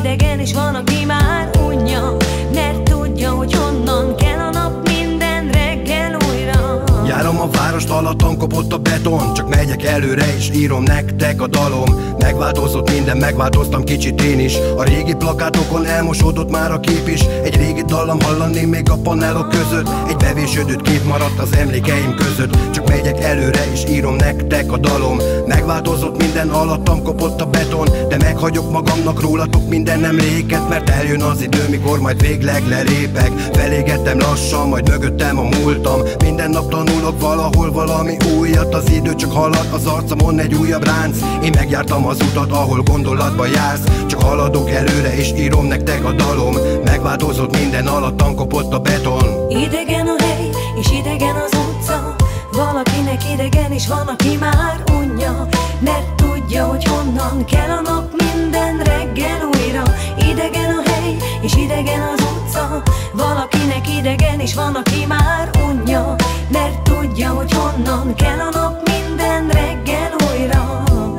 idegen, és van, aki már unja, mert tudja, hogy honnan kell a nap minden reggel újra. Járom a várost, alattam kopott a beton, csak megyek előre és írom nektek a dalom. Megváltozott minden, megváltoztam kicsit én is. A régi plakátokon elmosódott már a kép is. Egy régi dallam hallani még a panelok között. Egy bevésődött kép maradt az emlékeim között. Csak megyek előre és írom nektek a dalom. Megváltozott minden, alattam kopott a beton, de meghagyok magamnak rólatok minden emléket, mert eljön az idő, mikor majd végleg lelépek. Felégettem lassan, majd mögöttem a múltam. Minden nap tanulok valahol valami újat. Az idő csak halad, az arcamon egy újabb ránc. Én megjártam az utat, ahol gondolatba jársz. Csak haladok előre és írom nektek a dalom. Megváltozott minden, alattam kopott a beton. Idegen a hely, és idegen az utca. Valakinek idegen, és van, aki már unja, mert tudja, hogy honnan kell a nap minden reggel újra. Idegen a hely, és idegen az utca. Valakinek idegen, és van, aki már unja, mert tudja, hogy honnan kell a nap minden reggel újra.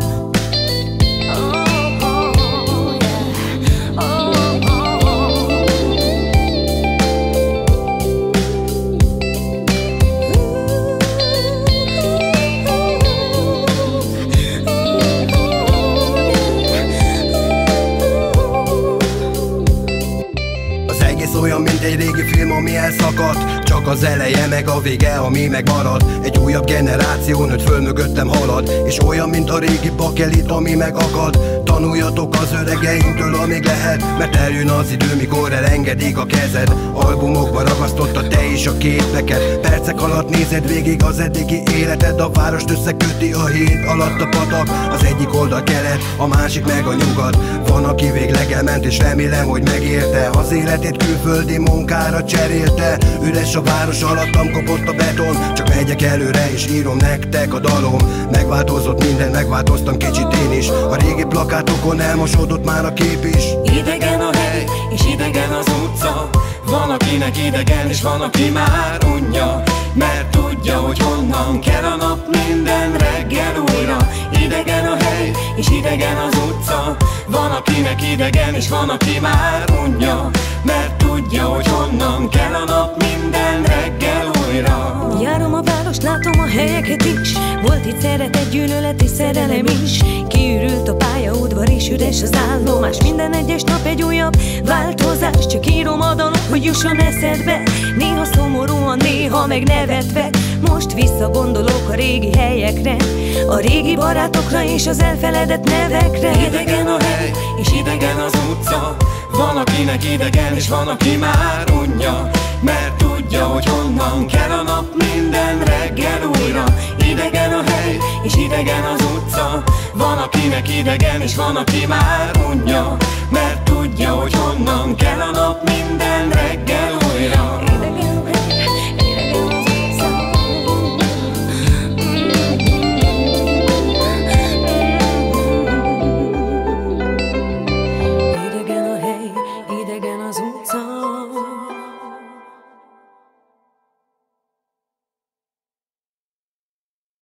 Olyan, mint egy régi film, ami elszakadt. Csak az eleje meg a vége, ami megmarad. Egy újabb generáció nőtt föl mögöttem halad. És olyan, mint a régi bakelit, ami megakad. Tanuljatok az öregeimtől, amíg lehet, mert eljön az idő, mikor elengedik a kezed. Albumokba ragasztottad te is a képeket. Percek alatt nézed végig az eddigi életed. A várost összeköti a híd alatt a patak. Az egyik oldal kelet, a másik meg a nyugat. Van, aki végleg elment, és remélem, hogy megérte. Az életét külföldi munkára cserélte. Üres a város, alattam kopott a beton. Csak megyek előre és írom nektek a dalom. Megváltozott minden, megváltoztam kicsit én is. A régi plakátokon elmosódott már a kép is. Idegen a hely, és idegen az utca. Van, akinek idegen, és van, aki már unja, mert tudja, hogy honnan kell a nap minden reggel újra. Idegen a hely, és idegen az utca. Van, akinek idegen, és van, aki már unja, mert tudja, hogy honnan kell a nap minden reggel újra. Járom a várost, látom a helyeket is. Volt itt szeretet, gyűlölet és szerelem is. Kiürült a pályaudvar és üres az állomás. Minden egyes nap egy újabb változás. Csak írom a dalot, hogy jusson eszedbe. Néha szomorúan, néha meg nevetve. Most visszagondolok a régi helyekre, a régi barátokra és az elfeledett nevekre. Idegen a hely, és idegen az utca. Van, akinek idegen, és van, aki már unja, mert tudja, hogy honnan kell a nap minden reggel újra. Idegen a hely, és idegen az utca. Van, akinek idegen, és van, aki már unja, mert tudja, hogy honnan kell a nap minden reggel.